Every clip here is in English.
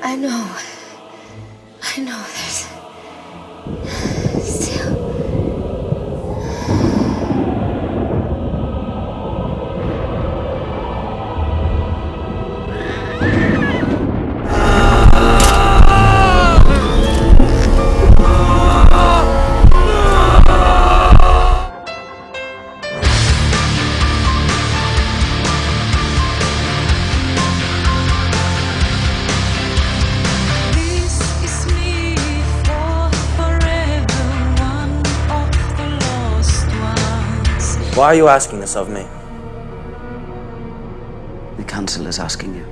I know there's still... Why are you asking this of me? The council is asking you.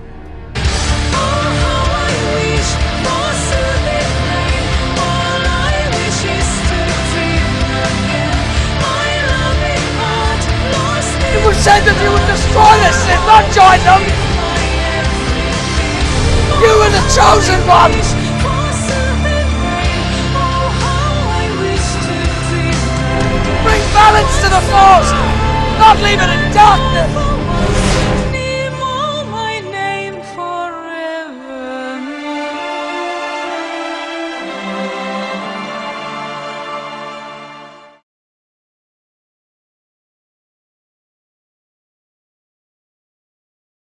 It was said that you would destroy this and not join them! You were the chosen ones! Bring balance to the force! Not leave it in darkness!